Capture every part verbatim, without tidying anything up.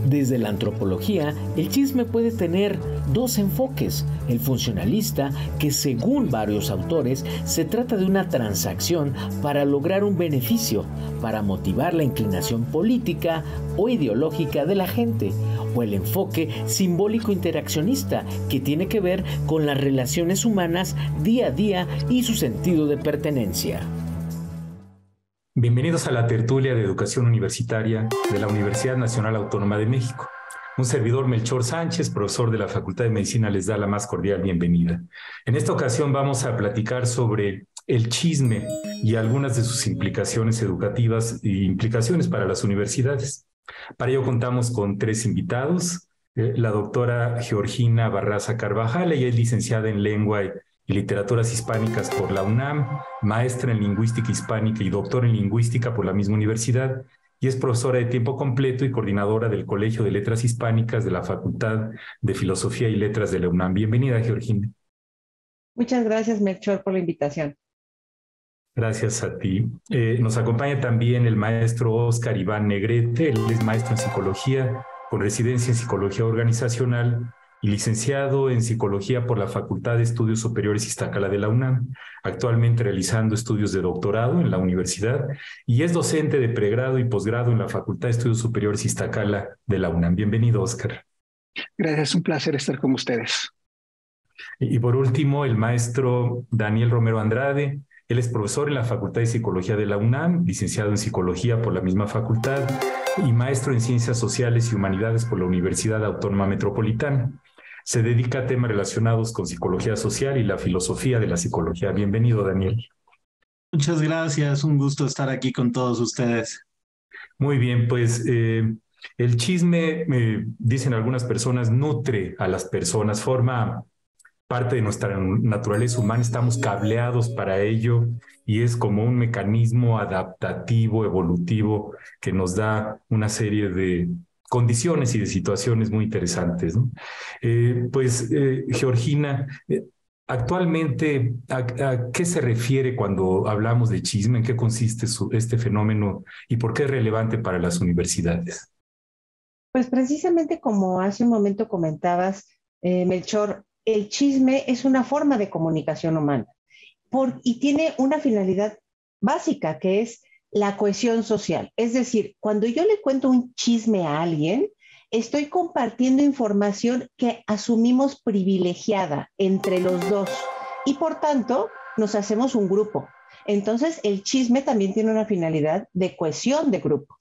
Desde la antropología, el chisme puede tener dos enfoques. El funcionalista, que según varios autores, se trata de una transacción para lograr un beneficio, para motivar la inclinación política o ideológica de la gente. O el enfoque simbólico interaccionista, que tiene que ver con las relaciones humanas día a día y su sentido de pertenencia. Bienvenidos a la tertulia de educación universitaria de la Universidad Nacional Autónoma de México. Un servidor, Melchor Sánchez, profesor de la Facultad de Medicina, les da la más cordial bienvenida. En esta ocasión vamos a platicar sobre el chisme y algunas de sus implicaciones educativas e implicaciones para las universidades. Para ello contamos con tres invitados. Eh, la doctora Georgina Barraza Carvajal, ella es licenciada en Lengua y y Literaturas Hispánicas por la UNAM, maestra en Lingüística Hispánica y doctora en Lingüística por la misma universidad, y es profesora de tiempo completo y coordinadora del Colegio de Letras Hispánicas de la Facultad de Filosofía y Letras de la UNAM. Bienvenida, Georgina. Muchas gracias, Melchor, por la invitación. Gracias a ti. Eh, nos acompaña también el maestro Óscar Iván Negrete. Él es maestro en Psicología, con residencia en Psicología Organizacional y licenciado en Psicología por la Facultad de Estudios Superiores Iztacala de la UNAM, actualmente realizando estudios de doctorado en la universidad, y es docente de pregrado y posgrado en la Facultad de Estudios Superiores Iztacala de la UNAM. Bienvenido, Óscar. Gracias, un placer estar con ustedes. Y, y por último, el maestro Daniel Romero Andrade. Él es profesor en la Facultad de Psicología de la UNAM, licenciado en Psicología por la misma facultad y maestro en Ciencias Sociales y Humanidades por la Universidad Autónoma Metropolitana. Se dedica a temas relacionados con psicología social y la filosofía de la psicología. Bienvenido, Daniel. Muchas gracias, un gusto estar aquí con todos ustedes. Muy bien, pues eh, el chisme, eh, dicen algunas personas, nutre a las personas, forma parte de nuestra naturaleza humana, estamos cableados para ello y es como un mecanismo adaptativo, evolutivo, que nos da una serie de condiciones y de situaciones muy interesantes, ¿no? Eh, pues, eh, Georgina, eh, actualmente, ¿a, ¿a qué se refiere cuando hablamos de chisme? ¿En qué consiste su, este fenómeno y por qué es relevante para las universidades? Pues precisamente como hace un momento comentabas, eh, Melchor, el chisme es una forma de comunicación humana por, y tiene una finalidad básica, que es la cohesión social. Es decir, cuando yo le cuento un chisme a alguien, estoy compartiendo información que asumimos privilegiada entre los dos y por tanto nos hacemos un grupo. Entonces, el chisme también tiene una finalidad de cohesión de grupo.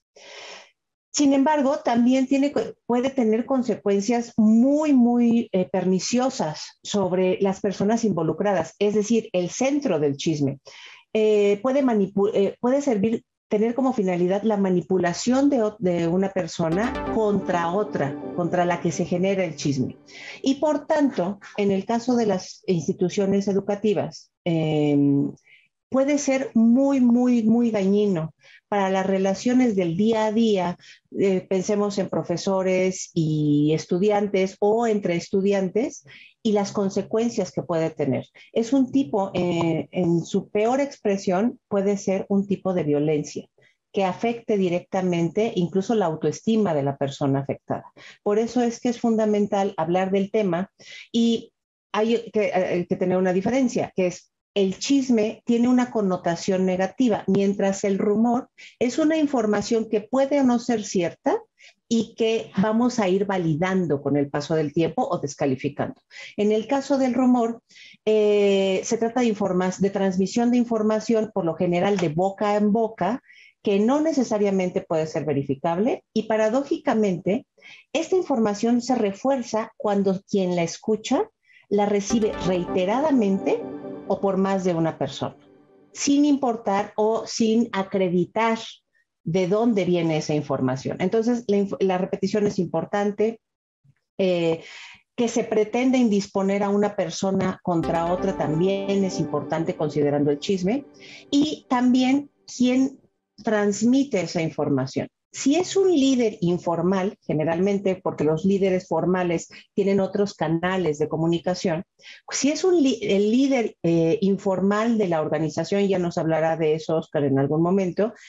Sin embargo, también tiene, puede tener consecuencias muy, muy eh, perniciosas sobre las personas involucradas, es decir, el centro del chisme. Eh, puede, eh, puede servir, tener como finalidad la manipulación de, de una persona contra otra, contra la que se genera el chisme. Y por tanto, en el caso de las instituciones educativas, eh, puede ser muy, muy, muy dañino para las relaciones del día a día. Eh, pensemos en profesores y estudiantes o entre estudiantes y las consecuencias que puede tener. Es un tipo, eh, en su peor expresión, puede ser un tipo de violencia que afecte directamente incluso la autoestima de la persona afectada. Por eso es que es fundamental hablar del tema y hay que, hay que tener una diferencia, que es el chisme tiene una connotación negativa, mientras el rumor es una información que puede o no ser cierta y que vamos a ir validando con el paso del tiempo o descalificando. En el caso del rumor, eh, se trata de, informas, de transmisión de información, por lo general de boca en boca, que no necesariamente puede ser verificable y paradójicamente, esta información se refuerza cuando quien la escucha la recibe reiteradamente o por más de una persona, sin importar o sin acreditar de dónde viene esa información. Entonces, la, la repetición es importante, eh, que se pretenda indisponer a una persona contra otra también es importante considerando el chisme, y también quién transmite esa información. Si es un líder informal, generalmente porque los líderes formales tienen otros canales de comunicación, si es un el líder eh, informal de la organización, ya nos hablará de eso Óscar en algún momento,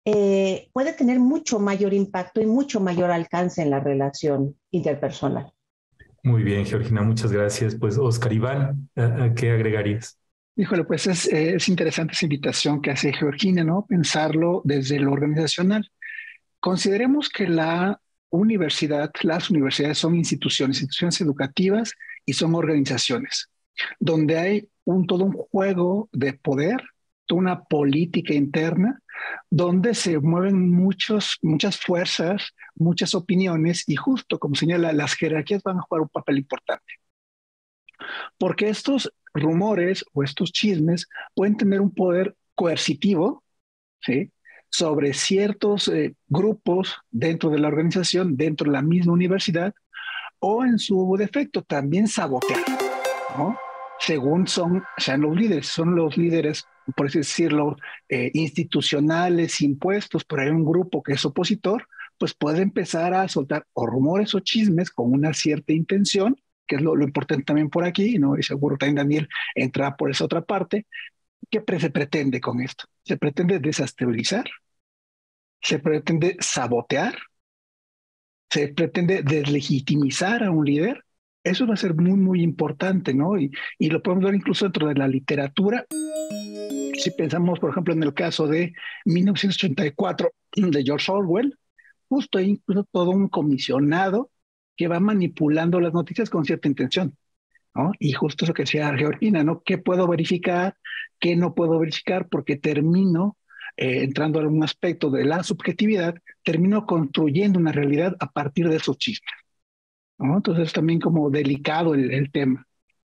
eh, puede tener mucho mayor impacto y mucho mayor alcance en la relación interpersonal. Muy bien, Georgina, muchas gracias. Pues, Oscar Iván, ¿a, a qué agregarías? Híjole, pues es, eh, es interesante esa invitación que hace Georgina, ¿no? Pensarlo desde lo organizacional. Consideremos que la universidad, las universidades son instituciones, instituciones educativas y son organizaciones, donde hay un, todo un juego de poder, toda una política interna, donde se mueven muchos, muchas fuerzas, muchas opiniones y justo como señala, las jerarquías van a jugar un papel importante. Porque estos rumores o estos chismes pueden tener un poder coercitivo, ¿sí?, sobre ciertos eh, grupos dentro de la organización, dentro de la misma universidad, o en su defecto también sabotear, ¿no? Según son, sean los líderes, son los líderes, por así decirlo, eh, institucionales, impuestos, pero hay un grupo que es opositor, pues puede empezar a soltar o rumores o chismes con una cierta intención, que es lo, lo importante también por aquí, ¿no? Y seguro también Daniel entra por esa otra parte. ¿Qué pre se pretende con esto? Se pretende desestabilizar, se pretende sabotear, se pretende deslegitimizar a un líder. Eso va a ser muy, muy importante, ¿no? Y, y lo podemos ver incluso dentro de la literatura. Si pensamos, por ejemplo, en el caso de mil novecientos ochenta y cuatro de George Orwell, justo hay incluso todo un comisionado que va manipulando las noticias con cierta intención, ¿no? Y justo eso que decía Georgina, ¿no? ¿Qué puedo verificar? ¿Qué no puedo verificar? Porque termino eh, entrando a un aspecto de la subjetividad, termino construyendo una realidad a partir de esos chismes, ¿no? Entonces es también como delicado el, el tema.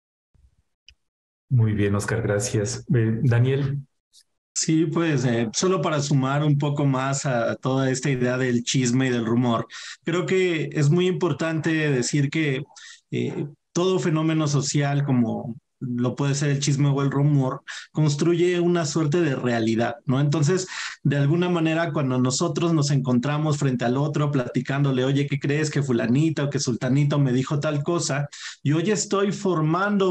Muy bien, Oscar, gracias. Eh, Daniel. Sí, pues eh, solo para sumar un poco más a toda esta idea del chisme y del rumor, creo que es muy importante decir que eh, todo fenómeno social, como lo puede ser el chisme o el rumor, construye una suerte de realidad, ¿no? Entonces, de alguna manera, cuando nosotros nos encontramos frente al otro platicándole, oye, ¿qué crees que fulanita o que sultanito me dijo tal cosa? Yo ya estoy formando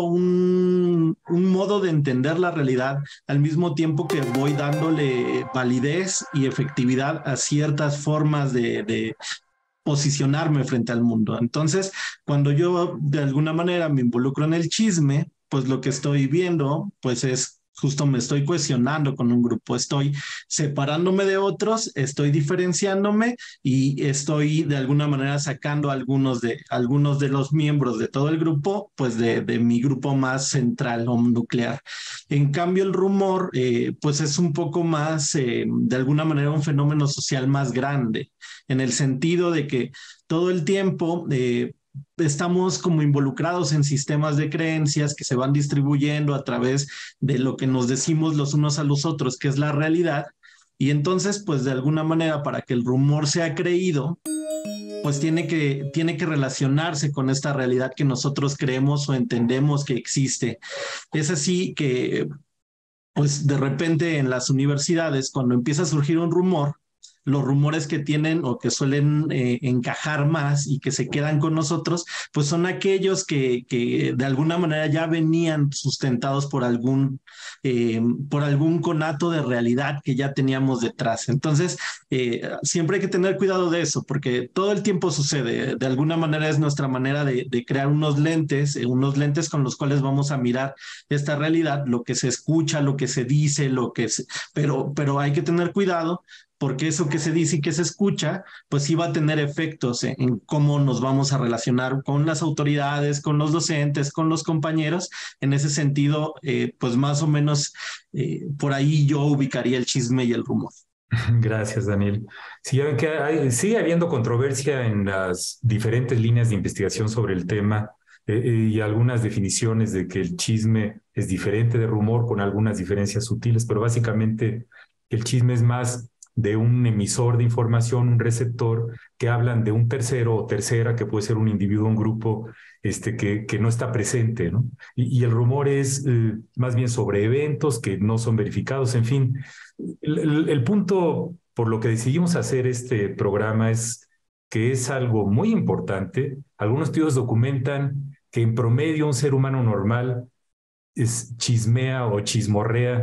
un, un modo de entender la realidad al mismo tiempo que voy dándole validez y efectividad a ciertas formas de, de posicionarme frente al mundo. Entonces, cuando yo de alguna manera me involucro en el chisme, pues lo que estoy viendo, pues es justo me estoy cohesionando con un grupo, estoy separándome de otros, estoy diferenciándome y estoy de alguna manera sacando a algunos de, algunos de los miembros de todo el grupo, pues de, de mi grupo más central o nuclear. En cambio, el rumor, eh, pues es un poco más, eh, de alguna manera, un fenómeno social más grande, en el sentido de que todo el tiempo eh, estamos como involucrados en sistemas de creencias que se van distribuyendo a través de lo que nos decimos los unos a los otros, que es la realidad. Y entonces, pues de alguna manera, para que el rumor sea creído, pues tiene que, tiene que relacionarse con esta realidad que nosotros creemos o entendemos que existe. Es así que, pues de repente en las universidades, cuando empieza a surgir un rumor, los rumores que tienen o que suelen eh, encajar más y que se quedan con nosotros, pues son aquellos que, que de alguna manera ya venían sustentados por algún, eh, por algún conato de realidad que ya teníamos detrás. Entonces, eh, siempre hay que tener cuidado de eso, porque todo el tiempo sucede. De alguna manera es nuestra manera de, de crear unos lentes, eh, unos lentes con los cuales vamos a mirar esta realidad, lo que se escucha, lo que se dice, lo que se... Pero, pero hay que tener cuidado, porque eso que se dice y que se escucha, pues sí va a tener efectos en, en cómo nos vamos a relacionar con las autoridades, con los docentes, con los compañeros. En ese sentido, eh, pues más o menos eh, por ahí yo ubicaría el chisme y el rumor. Gracias, Daniel. Sí, que hay, sigue habiendo controversia en las diferentes líneas de investigación sobre el tema eh, y algunas definiciones de que el chisme es diferente de rumor con algunas diferencias sutiles, pero básicamente el chisme es más de un emisor de información, un receptor, que hablan de un tercero o tercera, que puede ser un individuo, un grupo, este, que, que no está presente, ¿no? Y, y el rumor es eh, más bien sobre eventos que no son verificados, en fin. El, el, el punto por lo que decidimos hacer este programa es que es algo muy importante. Algunos estudios documentan que en promedio un ser humano normal es, chismea o chismorrea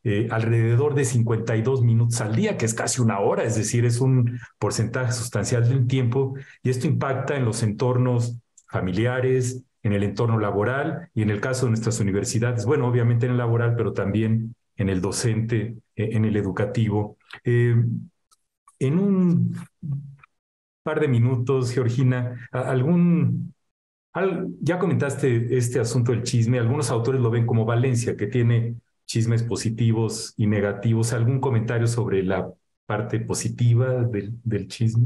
eh, alrededor de cincuenta y dos minutos al día, que es casi una hora, es decir, es un porcentaje sustancial del tiempo, y esto impacta en los entornos familiares, en el entorno laboral y en el caso de nuestras universidades, bueno, obviamente en el laboral, pero también en el docente, eh, en el educativo. Eh, en un par de minutos, Georgina, algún... Al, ya comentaste este asunto del chisme, algunos autores lo ven como valencia, que tiene chismes positivos y negativos. ¿Algún comentario sobre la parte positiva del, del chisme?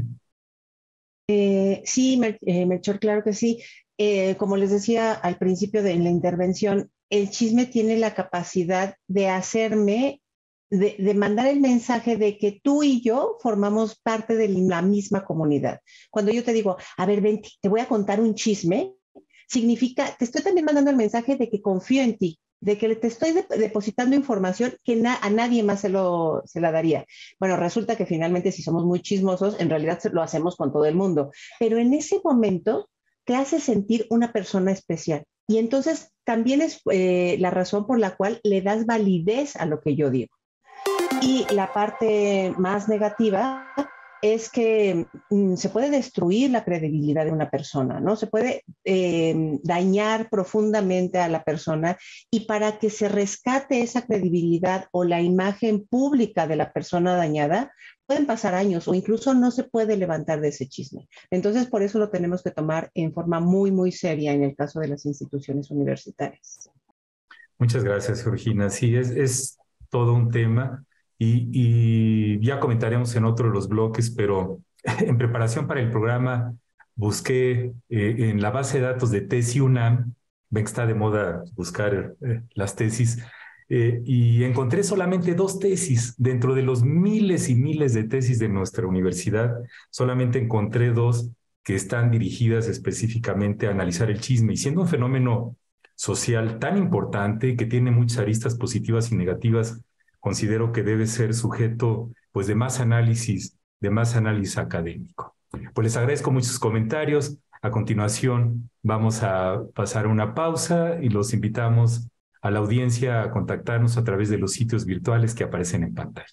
Eh, sí, Mel, eh, Melchor, claro que sí. Eh, como les decía al principio de la intervención, el chisme tiene la capacidad de hacerme, de, de mandar el mensaje de que tú y yo formamos parte de la misma comunidad. Cuando yo te digo, a ver, ven, te voy a contar un chisme, significa, te estoy también mandando el mensaje de que confío en ti, de que te estoy de, depositando información que na, a nadie más se, lo, se la daría. Bueno, resulta que finalmente si somos muy chismosos, en realidad lo hacemos con todo el mundo, pero en ese momento te hace sentir una persona especial. Y entonces también es eh, la razón por la cual le das validez a lo que yo digo. Y la parte más negativa es que mm, se puede destruir la credibilidad de una persona, ¿no? Se puede eh, dañar profundamente a la persona, y para que se rescate esa credibilidad o la imagen pública de la persona dañada, pueden pasar años o incluso no se puede levantar de ese chisme. Entonces, por eso lo tenemos que tomar en forma muy, muy seria en el caso de las instituciones universitarias. Muchas gracias, Georgina. Sí, es, es todo un tema. Y, y ya comentaremos en otro de los bloques, pero en preparación para el programa busqué eh, en la base de datos de Tesis UNAM, ven que está de moda buscar eh, las tesis, eh, y encontré solamente dos tesis. Dentro de los miles y miles de tesis de nuestra universidad, solamente encontré dos que están dirigidas específicamente a analizar el chisme, y siendo un fenómeno social tan importante que tiene muchas aristas positivas y negativas, considero que debe ser sujeto pues, de más análisis, de más análisis académico. Pues les agradezco muchos comentarios. A continuación vamos a pasar una pausa y los invitamos a la audiencia a contactarnos a través de los sitios virtuales que aparecen en pantalla.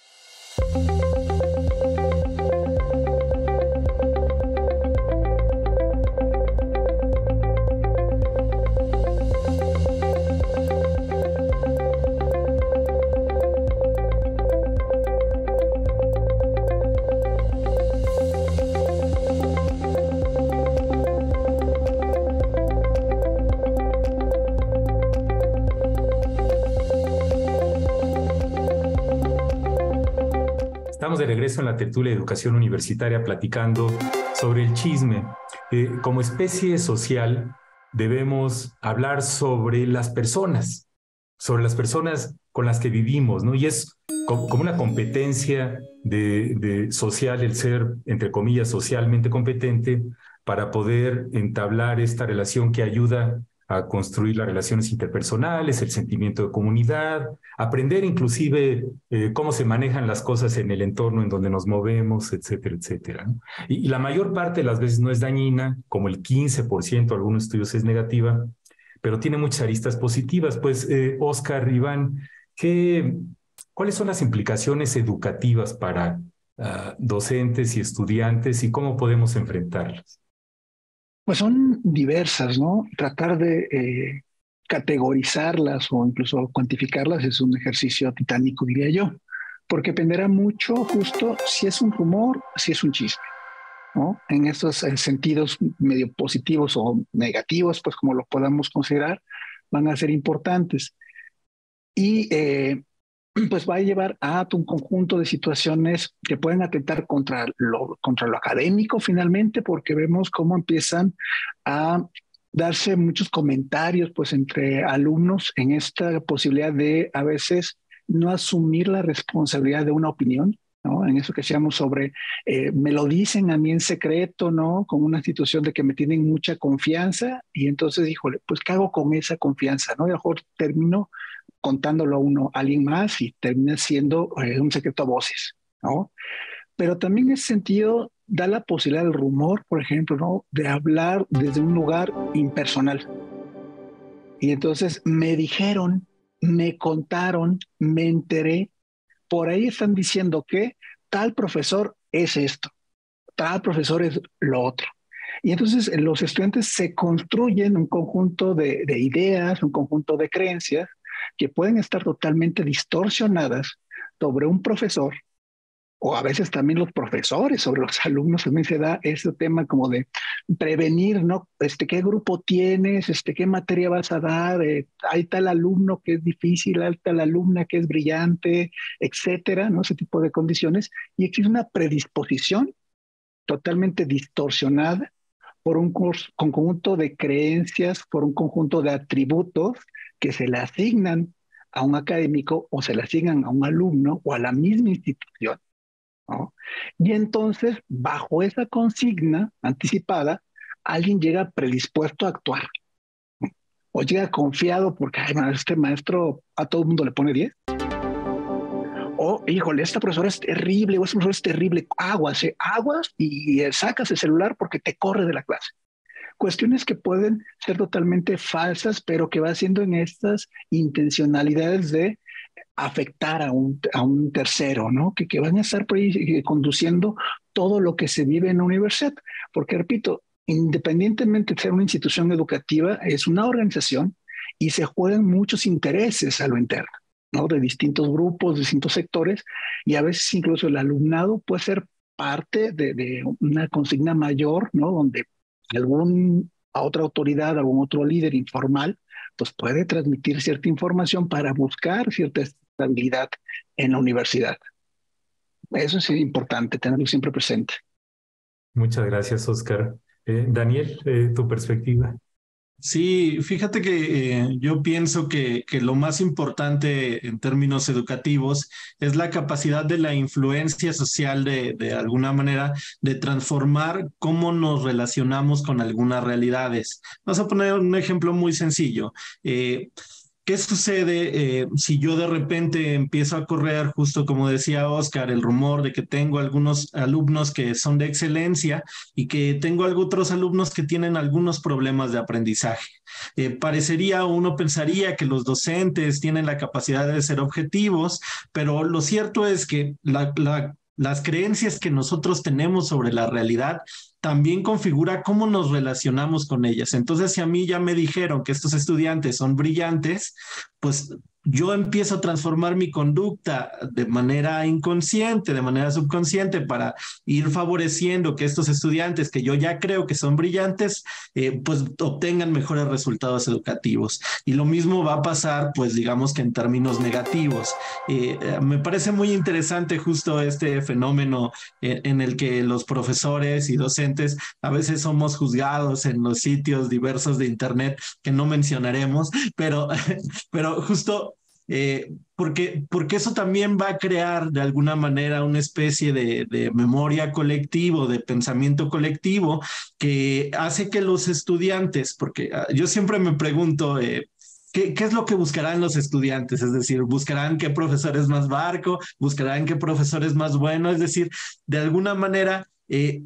Estamos de regreso en la tertulia de educación universitaria platicando sobre el chisme. Eh, como especie social debemos hablar sobre las personas, sobre las personas con las que vivimos, ¿no? Y es como, como una competencia de, de social el ser, entre comillas, socialmente competente para poder entablar esta relación que ayuda a construir las relaciones interpersonales, el sentimiento de comunidad, aprender inclusive eh, cómo se manejan las cosas en el entorno en donde nos movemos, etcétera, etcétera, ¿no? Y, y la mayor parte de las veces no es dañina, como el quince por ciento, algunos estudios es negativa, pero tiene muchas aristas positivas. Pues, eh, Oscar, Iván, ¿qué, ¿cuáles son las implicaciones educativas para uh, docentes y estudiantes y cómo podemos enfrentarlas? Pues son diversas, ¿no? Tratar de eh, categorizarlas o incluso cuantificarlas es un ejercicio titánico, diría yo, porque dependerá mucho justo si es un rumor, si es un chisme, ¿no? En estos en sentidos medio positivos o negativos, pues como lo podamos considerar, van a ser importantes. Y eh, pues va a llevar a un conjunto de situaciones que pueden atentar contra lo, contra lo académico finalmente, porque vemos cómo empiezan a darse muchos comentarios pues entre alumnos en esta posibilidad de a veces no asumir la responsabilidad de una opinión, ¿no? En eso que decíamos sobre, eh, me lo dicen a mí en secreto, ¿no? Con una situación de que me tienen mucha confianza y entonces, híjole, pues ¿qué hago con esa confianza, no? Y a lo mejor termino contándolo a uno, a alguien más y termina siendo eh, un secreto a voces, ¿no? Pero también en ese sentido da la posibilidad del rumor, por ejemplo, ¿no? De hablar desde un lugar impersonal. Y entonces me dijeron, me contaron, me enteré, por ahí están diciendo que tal profesor es esto, tal profesor es lo otro. Y entonces eh, los estudiantes se construyen un conjunto de, de ideas, un conjunto de creencias que pueden estar totalmente distorsionadas sobre un profesor, o a veces también los profesores sobre los alumnos. También se da ese tema como de prevenir, ¿no? Este, ¿qué grupo tienes? Este, ¿qué materia vas a dar? Eh, hay tal alumno que es difícil, hay tal alumna que es brillante, etcétera, ¿no? Ese tipo de condiciones. Y existe una predisposición totalmente distorsionada por un conjunto de creencias, por un conjunto de atributos que se le asignan a un académico o se le asignan a un alumno o a la misma institución, ¿no? Y entonces, bajo esa consigna anticipada, alguien llega predispuesto a actuar, ¿no? O llega confiado porque, ay, este maestro a todo el mundo le pone diez. O, híjole, esta profesora es terrible, o este profesor es terrible, aguas, eh, aguas y eh, sacas el celular porque te corre de la clase. Cuestiones que pueden ser totalmente falsas, pero que va haciendo en estas intencionalidades de afectar a un, a un tercero, ¿no? Que, que van a estar por ahí eh, conduciendo todo lo que se vive en la universidad. Porque, repito, independientemente de ser una institución educativa, es una organización y se juegan muchos intereses a lo interno, ¿no? De distintos grupos, distintos sectores, y a veces incluso el alumnado puede ser parte de, de una consigna mayor, ¿no? Donde algún a otra autoridad, algún otro líder informal, pues puede transmitir cierta información para buscar cierta estabilidad en la universidad. Eso es importante, tenerlo siempre presente. Muchas gracias, Oscar. Eh, Daniel, eh, tu perspectiva. Sí, fíjate que eh, yo pienso que, que lo más importante en términos educativos es la capacidad de la influencia social de, de alguna manera de transformar cómo nos relacionamos con algunas realidades. Vamos a poner un ejemplo muy sencillo. Eh, ¿Qué sucede eh, si yo de repente empiezo a correr, justo como decía Oscar, el rumor de que tengo algunos alumnos que son de excelencia y que tengo otros alumnos que tienen algunos problemas de aprendizaje? Eh, parecería, uno pensaría que los docentes tienen la capacidad de ser objetivos, pero lo cierto es que la, la, las creencias que nosotros tenemos sobre la realidad también configura cómo nos relacionamos con ellas. Entonces, si a mí ya me dijeron que estos estudiantes son brillantes, pues yo empiezo a transformar mi conducta de manera inconsciente, de manera subconsciente, para ir favoreciendo que estos estudiantes que yo ya creo que son brillantes, eh, pues obtengan mejores resultados educativos. Y lo mismo va a pasar, pues digamos que en términos negativos. Eh, me parece muy interesante justo este fenómeno en, en el que los profesores y docentes a veces somos juzgados en los sitios diversos de internet que no mencionaremos, pero, pero justo eh, porque, porque eso también va a crear de alguna manera una especie de, de memoria colectivo, de pensamiento colectivo, que hace que los estudiantes, porque uh, yo siempre me pregunto, eh, ¿Qué, ¿Qué es lo que buscarán los estudiantes? Es decir, ¿buscarán qué profesor es más barco? ¿Buscarán qué profesor es más bueno? Es decir, de alguna manera, eh,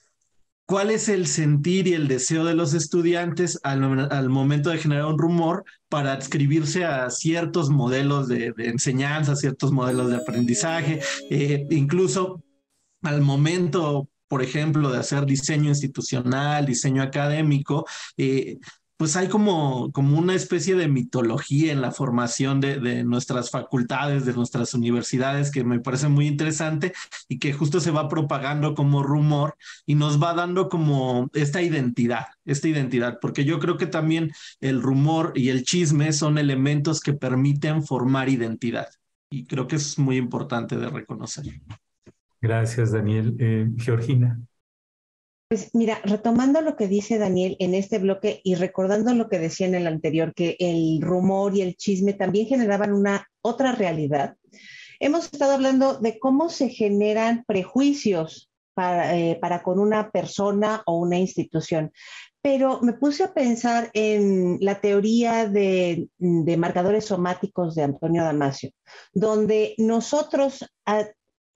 ¿cuál es el sentir y el deseo de los estudiantes al, al momento de generar un rumor para adscribirse a ciertos modelos de, de enseñanza, ciertos modelos de aprendizaje, eh, incluso al momento, por ejemplo, de hacer diseño institucional, diseño académico? Eh, pues hay como, como una especie de mitología en la formación de, de nuestras facultades, de nuestras universidades, que me parece muy interesante y que justo se va propagando como rumor y nos va dando como esta identidad, esta identidad, porque yo creo que también el rumor y el chisme son elementos que permiten formar identidad y creo que eso es muy importante de reconocer. Gracias, Daniel. Eh, Georgina. Pues mira, retomando lo que dice Daniel en este bloque y recordando lo que decía en el anterior, que el rumor y el chisme también generaban una otra realidad, hemos estado hablando de cómo se generan prejuicios para, eh, para con una persona o una institución. Pero me puse a pensar en la teoría de, de marcadores somáticos de Antonio Damasio, donde nosotros a,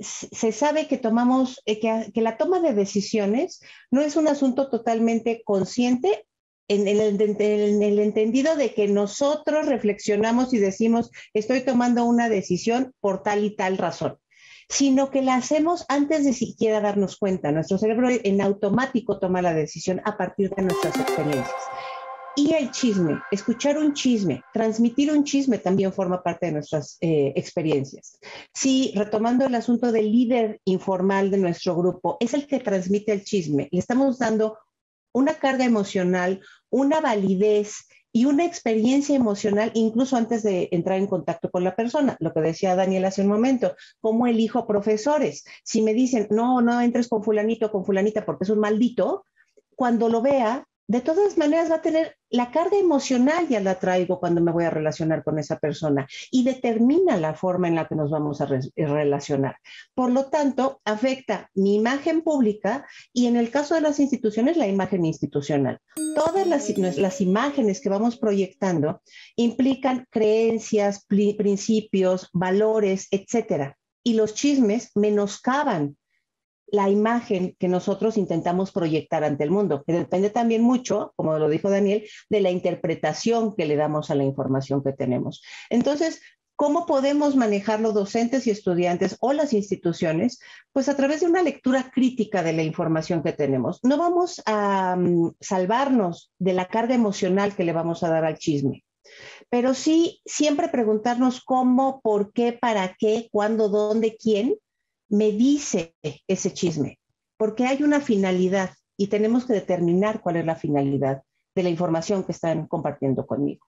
se sabe que tomamos, que, que la toma de decisiones no es un asunto totalmente consciente en el, en el entendido de que nosotros reflexionamos y decimos, estoy tomando una decisión por tal y tal razón, sino que la hacemos antes de siquiera darnos cuenta. Nuestro cerebro en automático toma la decisión a partir de nuestras experiencias. Y el chisme, escuchar un chisme, transmitir un chisme también forma parte de nuestras eh, experiencias. Sí, retomando el asunto del líder informal de nuestro grupo, es el que transmite el chisme. Le estamos dando una carga emocional, una validez y una experiencia emocional incluso antes de entrar en contacto con la persona. Lo que decía Daniel hace un momento, ¿cómo elijo profesores? Si me dicen, no, no entres con fulanito o con fulanita porque es un maldito, cuando lo vea, de todas maneras va a tener la carga emocional, ya la traigo cuando me voy a relacionar con esa persona y determina la forma en la que nos vamos a re relacionar. Por lo tanto, afecta mi imagen pública y en el caso de las instituciones, la imagen institucional. Todas las, las imágenes que vamos proyectando implican creencias, principios, valores, etcétera. Y los chismes menoscaban la imagen que nosotros intentamos proyectar ante el mundo, que depende también mucho, como lo dijo Daniel, de la interpretación que le damos a la información que tenemos. Entonces, ¿cómo podemos manejar los docentes y estudiantes o las instituciones? Pues a través de una lectura crítica de la información que tenemos. No vamos a um, salvarnos de la carga emocional que le vamos a dar al chisme, pero sí siempre preguntarnos cómo, por qué, para qué, cuándo, dónde, quién me dice ese chisme, porque hay una finalidad y tenemos que determinar cuál es la finalidad de la información que están compartiendo conmigo.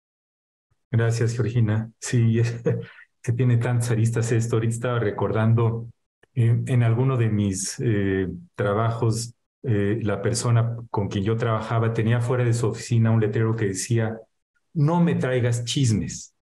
Gracias, Georgina. Sí, que tiene tantas aristas esto. Ahorita estaba recordando eh, en alguno de mis eh, trabajos, eh, la persona con quien yo trabajaba tenía fuera de su oficina un letrero que decía, no me traigas chismes.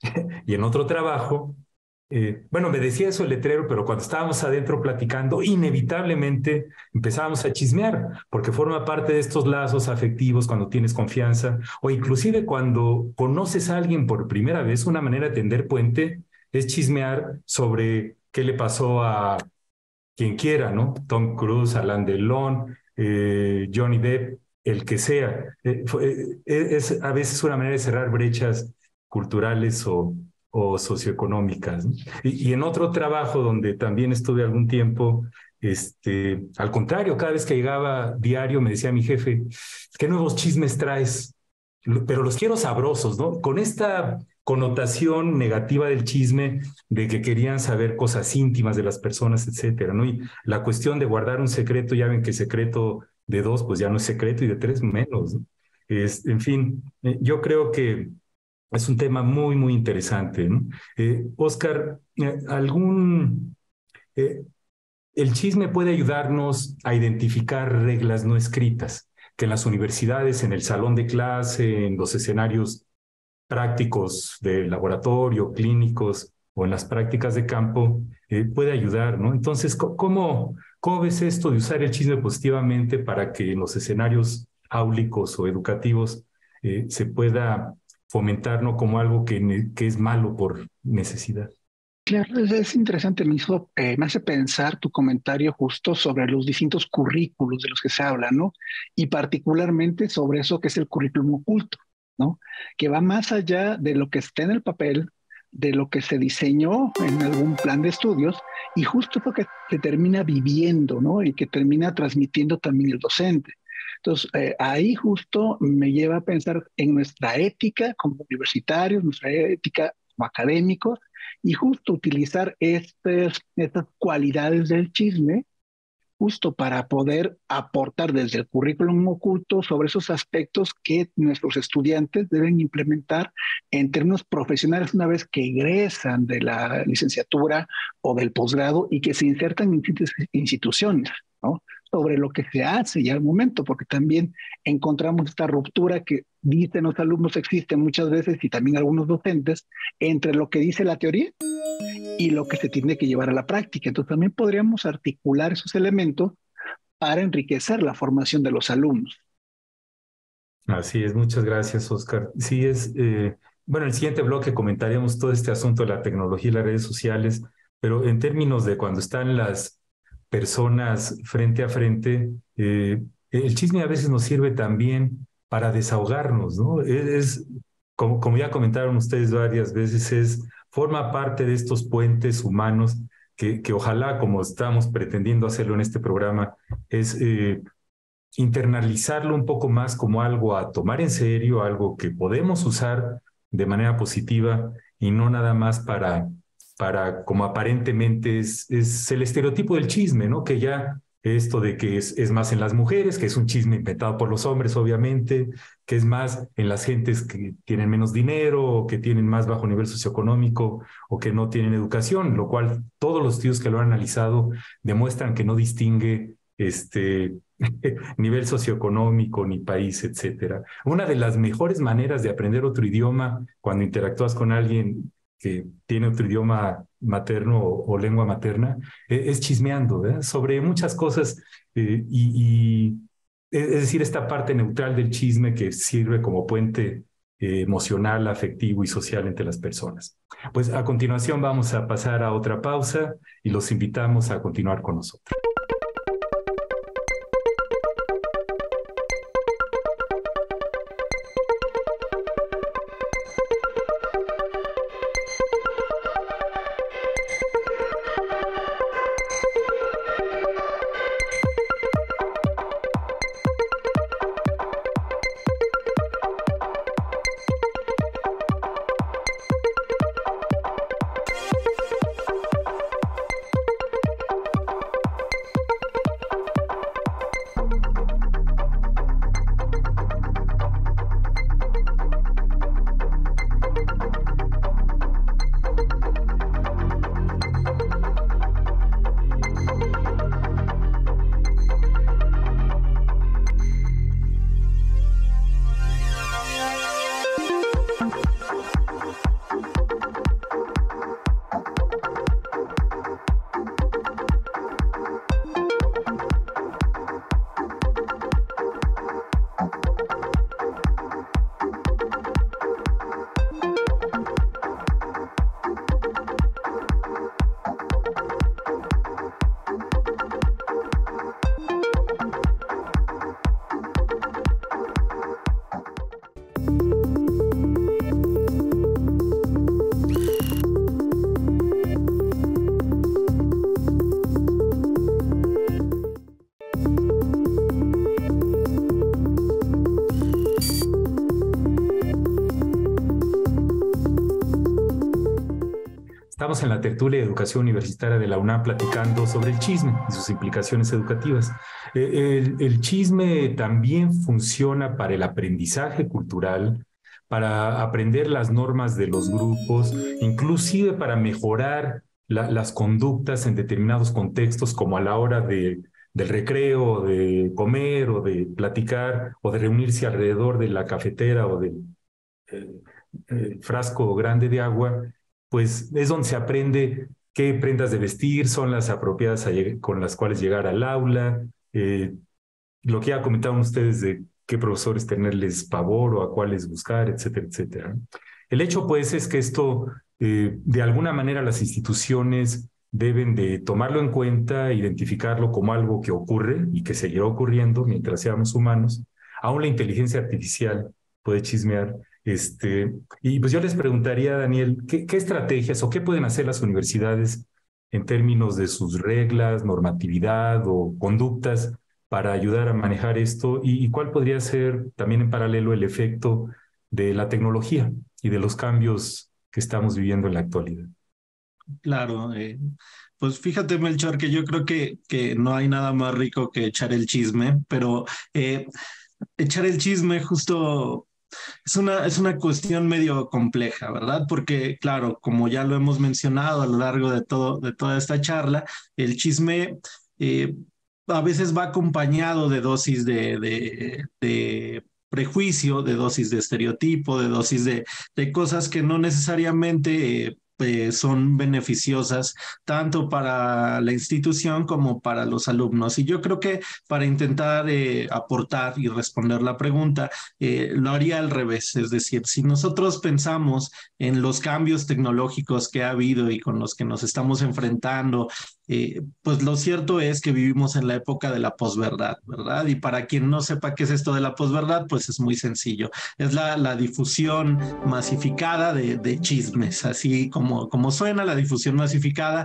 Y en otro trabajo, Eh, bueno, me decía eso el letrero, pero cuando estábamos adentro platicando, inevitablemente empezábamos a chismear, porque forma parte de estos lazos afectivos cuando tienes confianza, o inclusive cuando conoces a alguien por primera vez, una manera de tender puente es chismear sobre qué le pasó a quien quiera, ¿no? Tom Cruise, Alain Delon, eh, Johnny Depp, el que sea. Eh, fue, eh, es a veces una manera de cerrar brechas culturales o o socioeconómicas, ¿no? Y, y en otro trabajo donde también estuve algún tiempo, este, al contrario, cada vez que llegaba diario me decía mi jefe, ¿qué nuevos chismes traes? Pero los quiero sabrosos, ¿no? Con esta connotación negativa del chisme, de que querían saber cosas íntimas de las personas, etcétera, ¿no? Y la cuestión de guardar un secreto, ya ven que secreto de dos, pues ya no es secreto, y de tres menos, ¿no? Es, en fin, eh, yo creo que es un tema muy, muy interesante, ¿no? Eh, Oscar, eh, algún... Eh, el chisme puede ayudarnos a identificar reglas no escritas, que en las universidades, en el salón de clase, en los escenarios prácticos de laboratorio, clínicos o en las prácticas de campo, eh, puede ayudar, ¿no? Entonces, ¿cómo, ¿cómo ves esto de usar el chisme positivamente para que en los escenarios áulicos o educativos eh, se pueda fomentar, no como algo que, que es malo por necesidad? Claro, es, es interesante, me, hizo, eh, me hace pensar tu comentario justo sobre los distintos currículos de los que se habla, ¿no? Y particularmente sobre eso que es el currículum oculto, ¿no? Que va más allá de lo que está en el papel, de lo que se diseñó en algún plan de estudios, y justo lo que se termina viviendo, ¿no? Y que termina transmitiendo también el docente. Entonces, eh, ahí justo me lleva a pensar en nuestra ética como universitarios, nuestra ética como académicos, y justo utilizar estas, estas cualidades del chisme justo para poder aportar desde el currículum oculto sobre esos aspectos que nuestros estudiantes deben implementar en términos profesionales una vez que egresan de la licenciatura o del posgrado y que se insertan en distintas instituciones, ¿no? Sobre lo que se hace ya al momento, porque también encontramos esta ruptura que dicen los alumnos existe muchas veces y también algunos docentes entre lo que dice la teoría y lo que se tiene que llevar a la práctica. Entonces también podríamos articular esos elementos para enriquecer la formación de los alumnos. Así es, muchas gracias, Oscar. Sí, es, eh, bueno, en el siguiente bloque comentaríamos todo este asunto de la tecnología y las redes sociales, pero en términos de cuando están las personas frente a frente, eh, el chisme a veces nos sirve también para desahogarnos, ¿no? Es, es como, como ya comentaron ustedes varias veces, es, forma parte de estos puentes humanos que, que ojalá, como estamos pretendiendo hacerlo en este programa, es eh, internalizarlo un poco más como algo a tomar en serio, algo que podemos usar de manera positiva y no nada más para, para como aparentemente es, es el estereotipo del chisme, ¿no? Que ya esto de que es, es más en las mujeres, que es un chisme inventado por los hombres, obviamente, que es más en las gentes que tienen menos dinero o que tienen más bajo nivel socioeconómico o que no tienen educación, lo cual todos los estudios que lo han analizado demuestran que no distingue este nivel socioeconómico, ni país, etcétera. Una de las mejores maneras de aprender otro idioma cuando interactúas con alguien que tiene otro idioma materno o, o lengua materna es, es chismeando, ¿eh? Sobre muchas cosas eh, y, y es decir, esta parte neutral del chisme que sirve como puente eh, emocional, afectivo y social entre las personas. Pues a continuación vamos a pasar a otra pausa y los invitamos a continuar con nosotros. Estamos en la tertulia de educación universitaria de la UNAM platicando sobre el chisme y sus implicaciones educativas. El, el chisme también funciona para el aprendizaje cultural, para aprender las normas de los grupos, inclusive para mejorar la, las conductas en determinados contextos, como a la hora de, del recreo, de comer o de platicar o de reunirse alrededor de la cafetera o del eh, eh, frasco grande de agua. Pues es donde se aprende qué prendas de vestir son las apropiadas a con las cuales llegar al aula, eh, lo que ya comentaban ustedes de qué profesores tenerles pavor o a cuáles buscar, etcétera, etcétera. El hecho, pues, es que esto, eh, de alguna manera, las instituciones deben de tomarlo en cuenta, identificarlo como algo que ocurre y que seguirá ocurriendo mientras seamos humanos. Aún la inteligencia artificial puede chismear. Este, y pues yo les preguntaría, Daniel, ¿qué, qué estrategias o qué pueden hacer las universidades en términos de sus reglas, normatividad o conductas para ayudar a manejar esto? Y, y cuál podría ser también en paralelo el efecto de la tecnología y de los cambios que estamos viviendo en la actualidad. Claro, eh, pues fíjate, Melchor, que yo creo que, que no hay nada más rico que echar el chisme, pero eh, echar el chisme justo es una, es una cuestión medio compleja, ¿verdad? Porque, claro, como ya lo hemos mencionado a lo largo de, todo, de toda esta charla, el chisme eh, a veces va acompañado de dosis de, de, de prejuicio, de dosis de estereotipo, de dosis de, de cosas que no necesariamente eh, eh, son beneficiosas tanto para la institución como para los alumnos. Y yo creo que para intentar eh, aportar y responder la pregunta, eh, lo haría al revés. Es decir, si nosotros pensamos en los cambios tecnológicos que ha habido y con los que nos estamos enfrentando Eh, pues lo cierto es que vivimos en la época de la posverdad, ¿verdad? Y para quien no sepa qué es esto de la posverdad, pues es muy sencillo. Es la, la difusión masificada de, de chismes, así como, como suena, la difusión masificada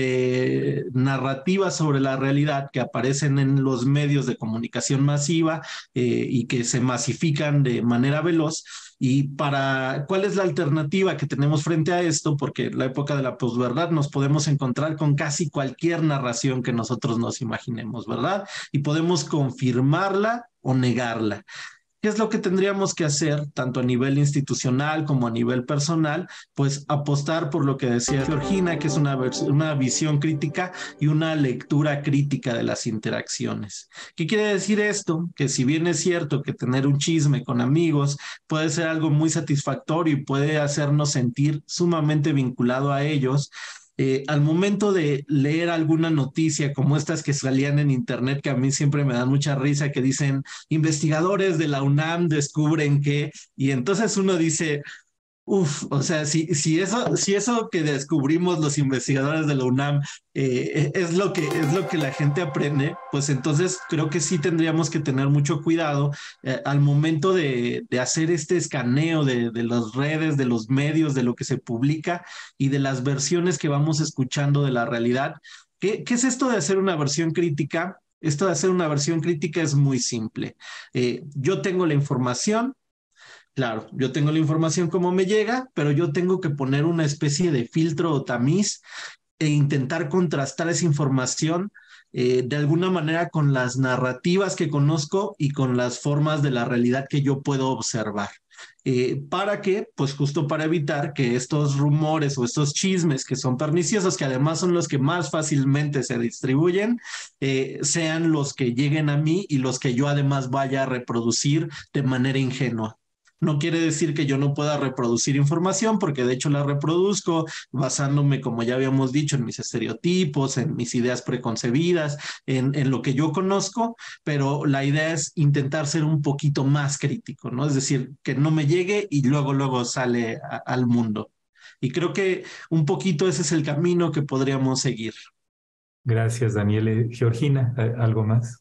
de narrativas sobre la realidad que aparecen en los medios de comunicación masiva eh, y que se masifican de manera veloz. Y para, ¿cuál es la alternativa que tenemos frente a esto? Porque en la época de la posverdad nos podemos encontrar con casi cualquier narración que nosotros nos imaginemos, ¿verdad? Y podemos confirmarla o negarla. ¿Qué es lo que tendríamos que hacer, tanto a nivel institucional como a nivel personal? Pues apostar por lo que decía Georgina, que es una, una visión crítica y una lectura crítica de las interacciones. ¿Qué quiere decir esto? Que si bien es cierto que tener un chisme con amigos puede ser algo muy satisfactorio y puede hacernos sentir sumamente vinculado a ellos, Eh, al momento de leer alguna noticia como estas que salían en internet, que a mí siempre me dan mucha risa, que dicen investigadores de la UNAM descubren que, y entonces uno dice, uf, o sea, si, si, eso, si eso que descubrimos los investigadores de la UNAM eh, es, lo que, es lo que la gente aprende, pues entonces creo que sí tendríamos que tener mucho cuidado eh, al momento de, de hacer este escaneo de, de las redes, de los medios, de lo que se publica y de las versiones que vamos escuchando de la realidad. ¿Qué, qué es esto de hacer una versión crítica? Esto de hacer una versión crítica es muy simple. Eh, yo tengo la información. Claro, yo tengo la información como me llega, pero yo tengo que poner una especie de filtro o tamiz e intentar contrastar esa información eh, de alguna manera con las narrativas que conozco y con las formas de la realidad que yo puedo observar. Eh, ¿Para qué? Pues justo para evitar que estos rumores o estos chismes que son perniciosos, que además son los que más fácilmente se distribuyen, eh, sean los que lleguen a mí y los que yo además vaya a reproducir de manera ingenua. No quiere decir que yo no pueda reproducir información, porque de hecho la reproduzco basándome, como ya habíamos dicho, en mis estereotipos, en mis ideas preconcebidas, en, en lo que yo conozco, pero la idea es intentar ser un poquito más crítico, ¿no? Es decir, que no me llegue y luego, luego sale a, al mundo. Y creo que un poquito ese es el camino que podríamos seguir. Gracias, Daniel. Georgina, ¿algo más?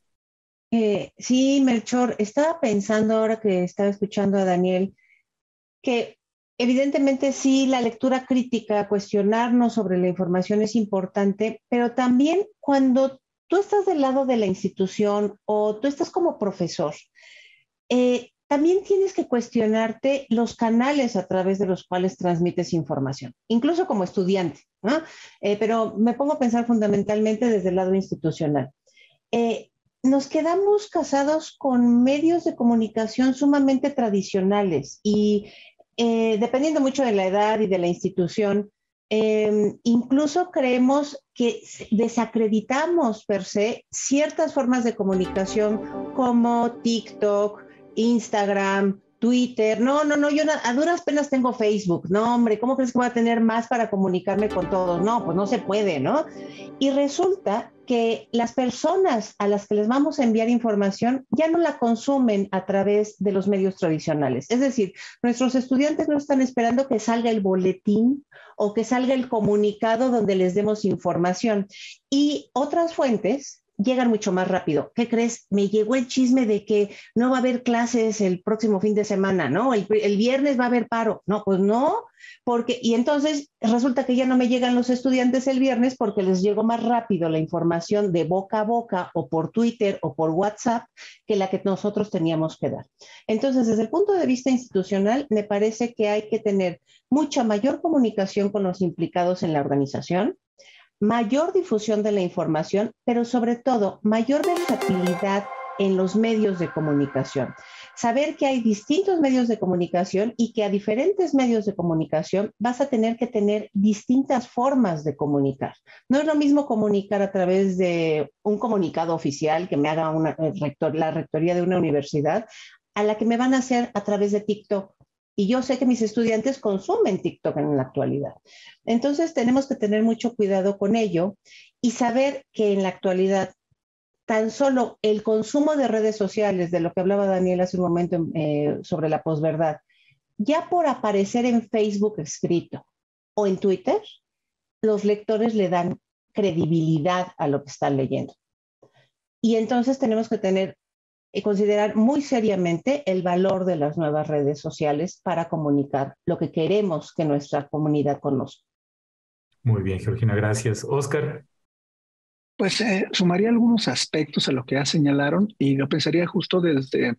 Eh, sí, Melchor, estaba pensando ahora que estaba escuchando a Daniel, que evidentemente sí, la lectura crítica, cuestionarnos sobre la información es importante, pero también cuando tú estás del lado de la institución o tú estás como profesor, eh, también tienes que cuestionarte los canales a través de los cuales transmites información, incluso como estudiante, ¿no? Eh, pero me pongo a pensar fundamentalmente desde el lado institucional. Eh, nos quedamos casados con medios de comunicación sumamente tradicionales y eh, dependiendo mucho de la edad y de la institución, eh, incluso creemos que desacreditamos per se ciertas formas de comunicación como TikTok, Instagram, Twitter. No, no, no, yo a duras penas tengo Facebook. No, hombre, ¿cómo crees que voy a tener más para comunicarme con todos? No, pues no se puede, ¿no? Y resulta que las personas a las que les vamos a enviar información ya no la consumen a través de los medios tradicionales. Es decir, nuestros estudiantes no están esperando que salga el boletín o que salga el comunicado donde les demos información. Y otras fuentes llegan mucho más rápido. ¿Qué crees? Me llegó el chisme de que no va a haber clases el próximo fin de semana, ¿no? El, el viernes va a haber paro. No, pues no, porque, y entonces resulta que ya no me llegan los estudiantes el viernes porque les llegó más rápido la información de boca a boca o por Twitter o por WhatsApp que la que nosotros teníamos que dar. Entonces, desde el punto de vista institucional, me parece que hay que tener mucha mayor comunicación con los implicados en la organización, mayor difusión de la información, pero sobre todo mayor versatilidad en los medios de comunicación. Saber que hay distintos medios de comunicación y que a diferentes medios de comunicación vas a tener que tener distintas formas de comunicar. No es lo mismo comunicar a través de un comunicado oficial que me haga una, rector, la rectoría de una universidad, a la que me van a hacer a través de TikTok. Y yo sé que mis estudiantes consumen TikTok en la actualidad. Entonces tenemos que tener mucho cuidado con ello y saber que en la actualidad tan solo el consumo de redes sociales, de lo que hablaba Daniel hace un momento eh, sobre la posverdad, ya por aparecer en Facebook escrito o en Twitter, los lectores le dan credibilidad a lo que están leyendo. Y entonces tenemos que tener y considerar muy seriamente el valor de las nuevas redes sociales para comunicar lo que queremos que nuestra comunidad conozca. Muy bien, Georgina, gracias. Óscar. Pues eh, sumaría algunos aspectos a lo que ya señalaron y lo pensaría justo desde,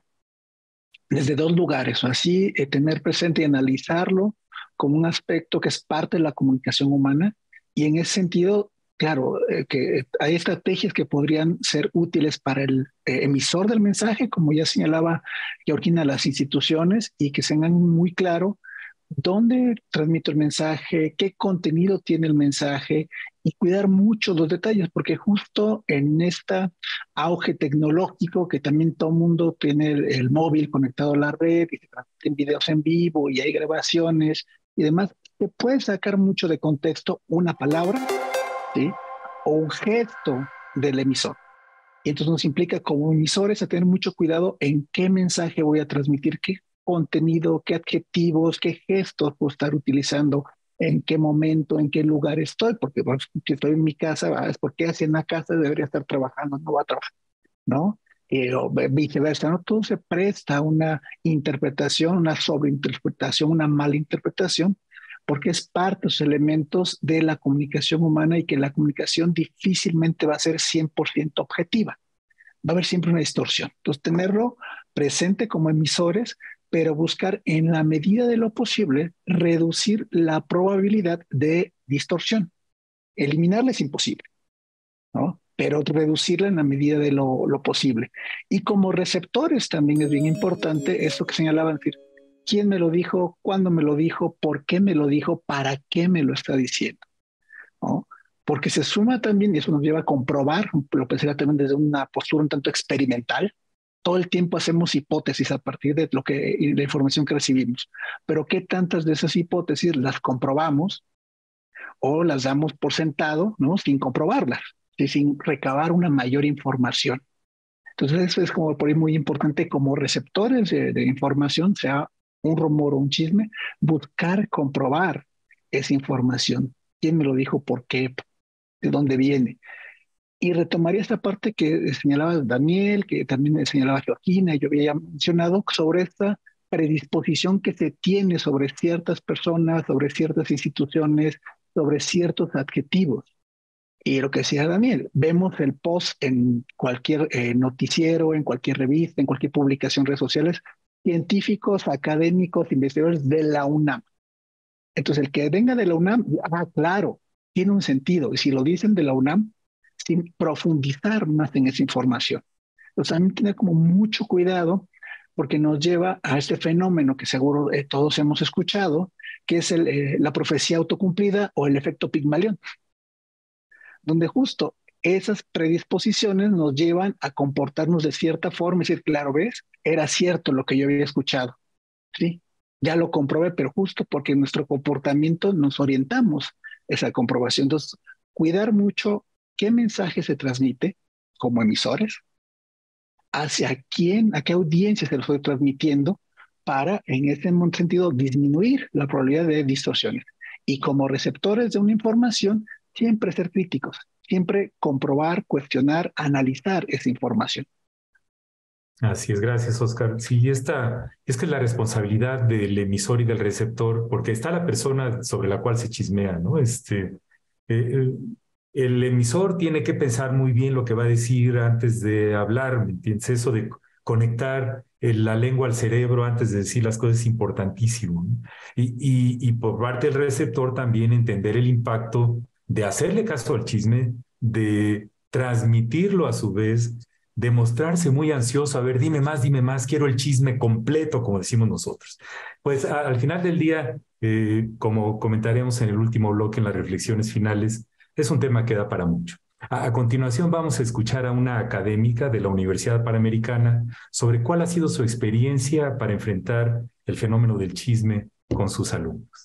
desde dos lugares, o así eh, tener presente y analizarlo como un aspecto que es parte de la comunicación humana y en ese sentido, claro, eh, que hay estrategias que podrían ser útiles para el eh, emisor del mensaje, como ya señalaba Georgina, las instituciones y que tengan muy claro dónde transmito el mensaje, qué contenido tiene el mensaje y cuidar mucho los detalles, porque justo en este auge tecnológico que también todo el mundo tiene el, el móvil conectado a la red y se transmiten videos en vivo y hay grabaciones y demás, se puede sacar mucho de contexto una palabra, ¿sí? O un gesto del emisor. Y entonces nos implica como emisores a tener mucho cuidado en qué mensaje voy a transmitir, qué contenido, qué adjetivos, qué gestos puedo estar utilizando, en qué momento, en qué lugar estoy, porque pues, si estoy en mi casa, es porque así en la casa debería estar trabajando, no va a trabajar, ¿no? Eh, o viceversa, ¿no? Todo se presta a una interpretación, una sobreinterpretación, una mala interpretación, porque es parte de los elementos de la comunicación humana y que la comunicación difícilmente va a ser cien por ciento objetiva. Va a haber siempre una distorsión. Entonces, tenerlo presente como emisores, pero buscar en la medida de lo posible reducir la probabilidad de distorsión. Eliminarla es imposible, ¿no? Pero reducirla en la medida de lo, lo posible. Y como receptores también es bien importante esto que señalaban, decir, quién me lo dijo, cuándo me lo dijo, por qué me lo dijo, para qué me lo está diciendo, ¿no? Porque se suma también, y eso nos lleva a comprobar, lo pensaría también desde una postura un tanto experimental, todo el tiempo hacemos hipótesis a partir de lo que, y la información que recibimos, pero ¿qué tantas de esas hipótesis las comprobamos o las damos por sentado, ¿no? Sin comprobarlas, ¿sí? Sin recabar una mayor información? Entonces eso es como por ahí muy importante como receptores de, de información, sea un rumor o un chisme, buscar comprobar esa información. ¿Quién me lo dijo? ¿Por qué? ¿De dónde viene? Y retomaría esta parte que señalaba Daniel, que también señalaba Georgina, y yo había mencionado sobre esta predisposición que se tiene sobre ciertas personas, sobre ciertas instituciones, sobre ciertos adjetivos. Y lo que decía Daniel, vemos el post en cualquier eh, noticiero, en cualquier revista, en cualquier publicación en redes sociales, científicos, académicos, investigadores de la UNAM. Entonces, el que venga de la UNAM, ah, claro, tiene un sentido. Y si lo dicen de la UNAM, sin profundizar más en esa información. Entonces, también tener como mucho cuidado porque nos lleva a este fenómeno que seguro eh, todos hemos escuchado, que es el, eh, la profecía autocumplida o el efecto Pigmalión, donde justo esas predisposiciones nos llevan a comportarnos de cierta forma y decir, claro, ¿ves? Era cierto lo que yo había escuchado, ¿sí? Ya lo comprobé, pero justo porque en nuestro comportamiento nos orientamos esa comprobación. Entonces, cuidar mucho qué mensaje se transmite como emisores, hacia quién, a qué audiencia se lo estoy transmitiendo para, en ese sentido, disminuir la probabilidad de distorsiones. Y como receptores de una información, siempre ser críticos, siempre comprobar, cuestionar, analizar esa información. Así es, gracias, Óscar. Sí, esta es que es la responsabilidad del emisor y del receptor, porque está la persona sobre la cual se chismea, ¿no? Este, eh, el emisor tiene que pensar muy bien lo que va a decir antes de hablar, ¿me entiendes? Eso de conectar la lengua al cerebro antes de decir las cosas es importantísimo, ¿no? Y, y, y por parte del receptor también entender el impacto de hacerle caso al chisme, de transmitirlo a su vez, de mostrarse muy ansioso, a ver, dime más, dime más, quiero el chisme completo, como decimos nosotros. Pues a, al final del día, eh, como comentaremos en el último bloque, en las reflexiones finales, es un tema que da para mucho. A, a continuación vamos a escuchar a una académica de la Universidad Panamericana sobre cuál ha sido su experiencia para enfrentar el fenómeno del chisme con sus alumnos.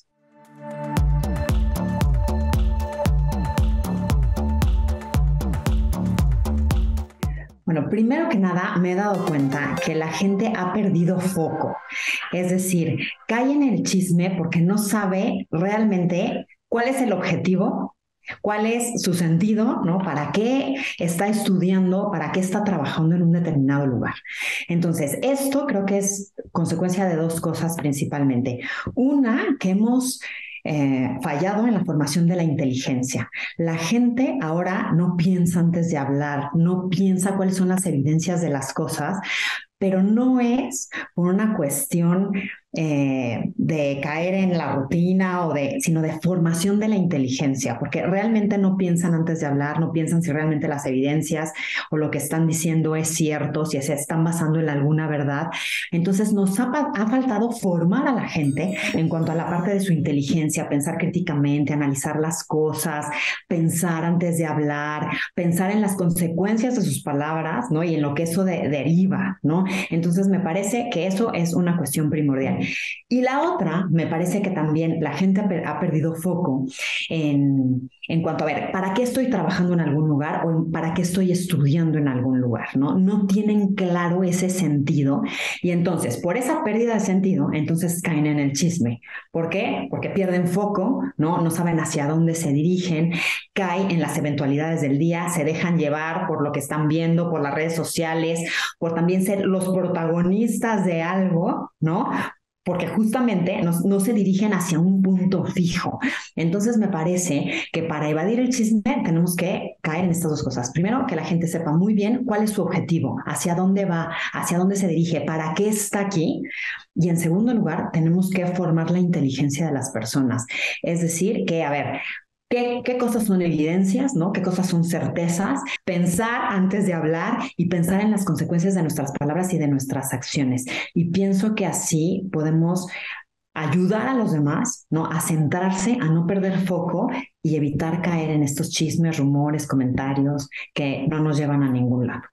Bueno, primero que nada me he dado cuenta que la gente ha perdido foco. Es decir, cae en el chisme porque no sabe realmente cuál es el objetivo ¿Cuál es su sentido, ¿no? ¿Para qué está estudiando? ¿Para qué está trabajando en un determinado lugar? Entonces, esto creo que es consecuencia de dos cosas principalmente. Una, que hemos eh, fallado en la formación de la inteligencia. La gente ahora no piensa antes de hablar, no piensa cuáles son las evidencias de las cosas, pero no es por una cuestión eh, de caer en la rutina, o de, sino de formación de la inteligencia, porque realmente no piensan antes de hablar, no piensan si realmente las evidencias o lo que están diciendo es cierto, si se están basando en alguna verdad. Entonces nos ha, ha faltado formar a la gente en cuanto a la parte de su inteligencia, pensar críticamente, analizar las cosas, pensar antes de hablar, pensar en las consecuencias de sus palabras, ¿no? Y en lo que eso de, deriva, ¿no? Entonces me parece que eso es una cuestión primordial. Y la otra, me parece que también la gente ha, ha perdido foco en, en cuanto a ver, ¿para qué estoy trabajando en algún lugar o para qué estoy estudiando en algún lugar? ¿No? No tienen claro ese sentido y entonces por esa pérdida de sentido, entonces caen en el chisme. ¿Por qué? Porque pierden foco, ¿no? No saben hacia dónde se dirigen, caen en las eventualidades del día, se dejan llevar por lo que están viendo, por las redes sociales, por también ser los protagonistas de algo, ¿no? Porque justamente no, no se dirigen hacia un punto fijo. Entonces me parece que para evadir el chisme tenemos que caer en estas dos cosas. Primero, que la gente sepa muy bien cuál es su objetivo, hacia dónde va, hacia dónde se dirige, para qué está aquí. Y en segundo lugar, tenemos que formar la inteligencia de las personas. Es decir, que, a ver, ¿Qué, ¿Qué cosas son evidencias, ¿no? ¿Qué cosas son certezas? Pensar antes de hablar y pensar en las consecuencias de nuestras palabras y de nuestras acciones. Y pienso que así podemos ayudar a los demás, ¿no? A centrarse, a no perder foco y evitar caer en estos chismes, rumores, comentarios que no nos llevan a ningún lado.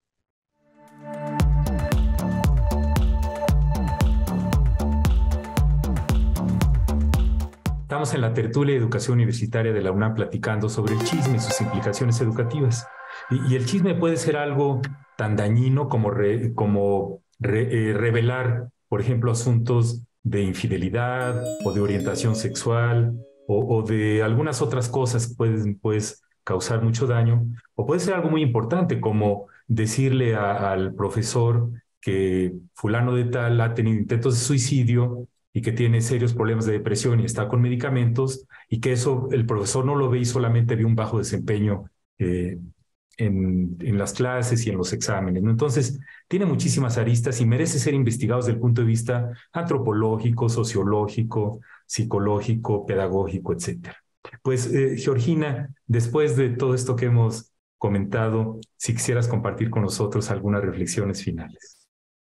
Estamos en la tertulia de educación universitaria de la UNAM platicando sobre el chisme y sus implicaciones educativas. Y, y el chisme puede ser algo tan dañino como, re, como re, eh, revelar, por ejemplo, asuntos de infidelidad o de orientación sexual o, o de algunas otras cosas que pueden pues, causar mucho daño. O puede ser algo muy importante como decirle a, al profesor que fulano de tal ha tenido intentos de suicidio y que tiene serios problemas de depresión y está con medicamentos, y que eso el profesor no lo ve y solamente ve un bajo desempeño eh, en, en las clases y en los exámenes, ¿no? Entonces, tiene muchísimas aristas y merece ser investigado desde el punto de vista antropológico, sociológico, psicológico, pedagógico, etcétera. Pues, eh, Georgina, después de todo esto que hemos comentado, si quisieras compartir con nosotros algunas reflexiones finales.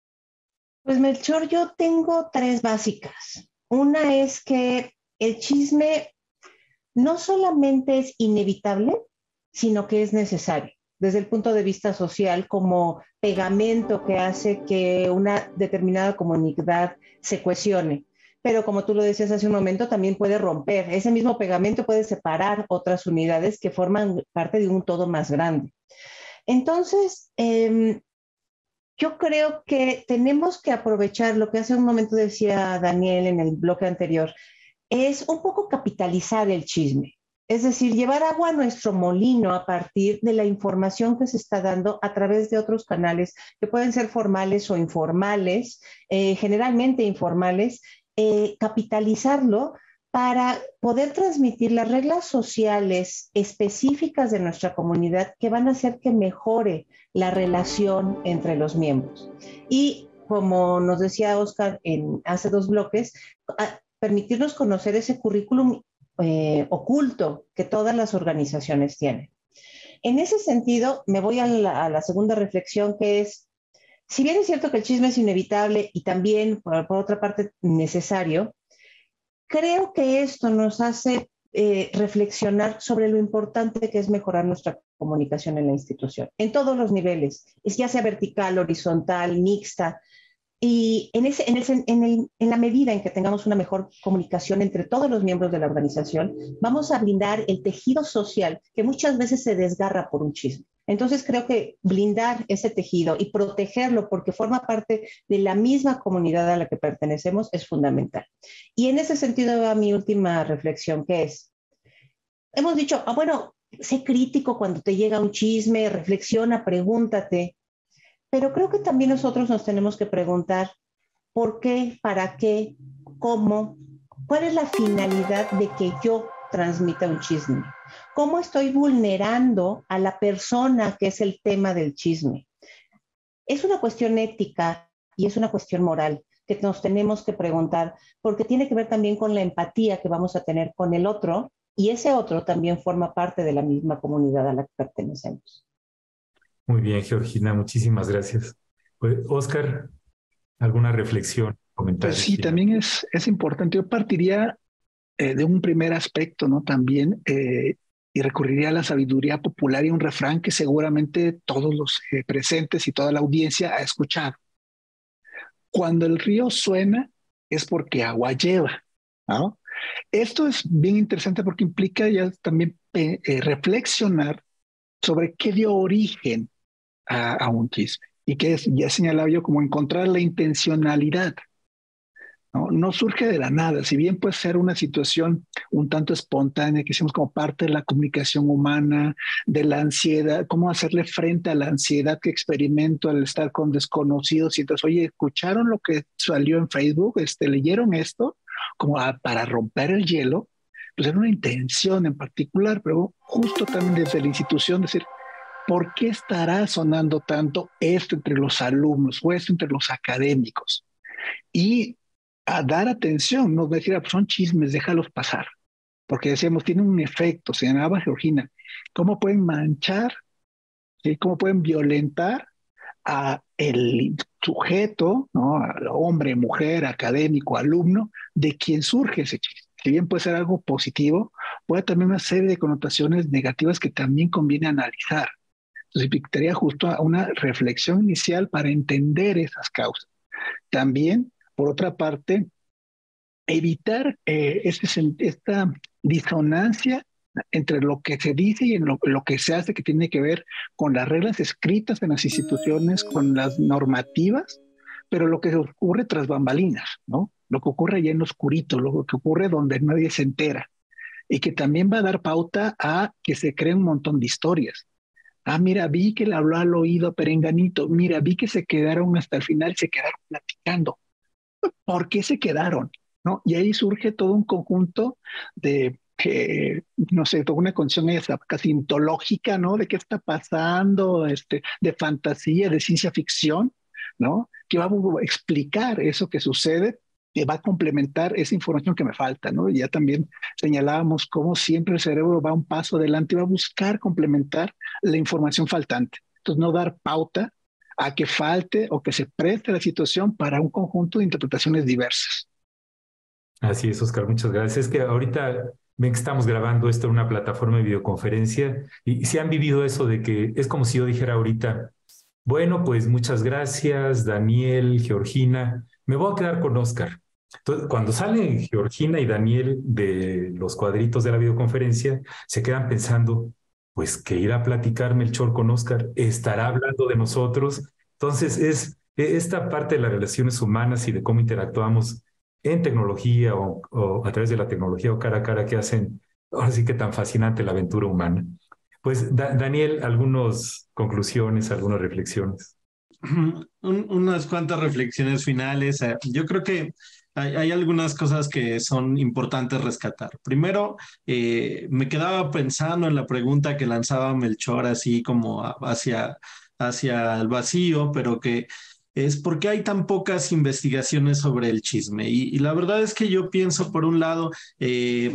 Pues Melchor, yo tengo tres básicas. Una es que el chisme no solamente es inevitable, sino que es necesario desde el punto de vista social como pegamento que hace que una determinada comunidad se cohesione. Pero como tú lo decías hace un momento, también puede romper. Ese mismo pegamento puede separar otras unidades que forman parte de un todo más grande. Entonces, eh, yo creo que tenemos que aprovechar lo que hace un momento decía Daniel en el bloque anterior, es un poco capitalizar el chisme, es decir, llevar agua a nuestro molino a partir de la información que se está dando a través de otros canales que pueden ser formales o informales, eh, generalmente informales, eh, capitalizarlo para poder transmitir las reglas sociales específicas de nuestra comunidad que van a hacer que mejore la relación entre los miembros. Y como nos decía Oscar en hace dos bloques, permitirnos conocer ese currículum eh, oculto que todas las organizaciones tienen. En ese sentido, me voy a la, a la segunda reflexión, que es, si bien es cierto que el chisme es inevitable y también, por, por otra parte, necesario, creo que esto nos hace eh, reflexionar sobre lo importante que es mejorar nuestra comunicación en la institución, en todos los niveles, es ya sea vertical, horizontal, mixta, y en, ese, en, el, en, el, en la medida en que tengamos una mejor comunicación entre todos los miembros de la organización, vamos a blindar el tejido social que muchas veces se desgarra por un chisme. Entonces creo que blindar ese tejido y protegerlo porque forma parte de la misma comunidad a la que pertenecemos es fundamental. Y en ese sentido va mi última reflexión, que es, hemos dicho, ah, bueno, sé crítico cuando te llega un chisme, reflexiona, pregúntate. Pero creo que también nosotros nos tenemos que preguntar por qué, para qué, cómo, cuál es la finalidad de que yo transmita un chisme. ¿Cómo estoy vulnerando a la persona que es el tema del chisme? Es una cuestión ética y es una cuestión moral que nos tenemos que preguntar, porque tiene que ver también con la empatía que vamos a tener con el otro, y ese otro también forma parte de la misma comunidad a la que pertenecemos. Muy bien, Georgina, muchísimas gracias. Pues, Óscar, ¿alguna reflexión, comentario? Pues sí, final? También es, es importante. Yo partiría eh, de un primer aspecto, ¿no? También, eh, y recurriría a la sabiduría popular y un refrán que seguramente todos los eh, presentes y toda la audiencia ha escuchado. Cuando el río suena es porque agua lleva, ¿no? Esto es bien interesante porque implica ya también eh, eh, reflexionar sobre qué dio origen a, a un chisme y que es, ya señalaba yo, como encontrar la intencionalidad. ¿no? No surge de la nada, si bien puede ser una situación un tanto espontánea, que hicimos como parte de la comunicación humana, de la ansiedad, cómo hacerle frente a la ansiedad que experimento al estar con desconocidos y entonces, oye, ¿escucharon lo que salió en Facebook? Este, ¿leyeron esto? Como a, para romper el hielo, pues era una intención en particular, pero justo también desde la institución decir, ¿por qué estará sonando tanto esto entre los alumnos o esto entre los académicos? Y a dar atención, no decir, ah, pues son chismes, déjalos pasar. Porque decíamos, tiene un efecto, se llamaba Georgina, ¿cómo pueden manchar, ¿sí? ¿Cómo pueden violentar a el sujeto, ¿no? Al hombre, mujer, académico, alumno, de quien surge ese chisme? Si bien puede ser algo positivo, puede también una serie de connotaciones negativas que también conviene analizar. Entonces, invitaría justo a una reflexión inicial para entender esas causas. También, por otra parte, evitar eh, este, esta disonancia entre lo que se dice y en lo, lo que se hace, que tiene que ver con las reglas escritas en las instituciones, con las normativas, pero lo que ocurre tras bambalinas, ¿no? Lo que ocurre allá en lo oscurito, lo que ocurre donde nadie se entera, y que también va a dar pauta a que se creen un montón de historias. Ah, mira, vi que le habló al oído a Perenganito, mira, vi que se quedaron hasta el final, se quedaron platicando. ¿Por qué se quedaron? ¿No? Y ahí surge todo un conjunto de, eh, no sé, toda una condición casi mitológica, ¿no? De qué está pasando, este, de fantasía, de ciencia ficción, ¿no? Que va a explicar eso que sucede, que va a complementar esa información que me falta, ¿no? Y ya también señalábamos cómo siempre el cerebro va un paso adelante y va a buscar complementar la información faltante. Entonces, no dar pauta a que falte o que se preste la situación para un conjunto de interpretaciones diversas. Así es, Óscar, muchas gracias. Es que ahorita ven que estamos grabando esto en una plataforma de videoconferencia y, y si han vivido eso de que es como si yo dijera ahorita, bueno, pues muchas gracias, Daniel, Georgina, me voy a quedar con Óscar. Entonces, cuando salen Georgina y Daniel de los cuadritos de la videoconferencia, se quedan pensando, pues que irá a platicar Melchor con Óscar, estará hablando de nosotros. Entonces es esta parte de las relaciones humanas y de cómo interactuamos en tecnología o, o a través de la tecnología o cara a cara que hacen ahora sí que tan fascinante la aventura humana. Pues da, Daniel, algunas conclusiones, algunas reflexiones. Un, unas cuantas reflexiones finales. Yo creo que hay, hay algunas cosas que son importantes rescatar. Primero, eh, me quedaba pensando en la pregunta que lanzaba Melchor así como hacia, hacia el vacío, pero que es ¿por qué hay tan pocas investigaciones sobre el chisme? Y, y la verdad es que yo pienso, por un lado, eh,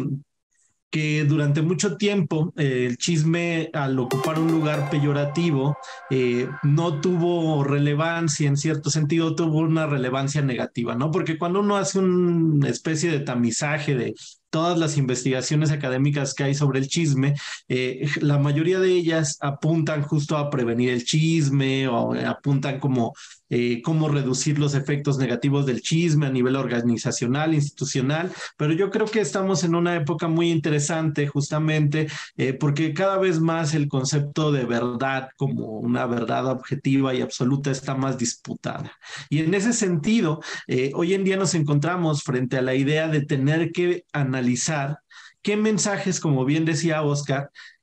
que durante mucho tiempo eh, el chisme, al ocupar un lugar peyorativo, eh, no tuvo relevancia, en cierto sentido tuvo una relevancia negativa, ¿no? Porque cuando uno hace una especie de tamizaje de todas las investigaciones académicas que hay sobre el chisme, eh, la mayoría de ellas apuntan justo a prevenir el chisme o apuntan como eh, cómo reducir los efectos negativos del chisme a nivel organizacional, institucional, pero yo creo que estamos en una época muy interesante justamente eh, porque cada vez más el concepto de verdad como una verdad objetiva y absoluta está más disputada. Y en ese sentido, eh, hoy en día nos encontramos frente a la idea de tener que analizar qué mensajes, como bien decía Óscar,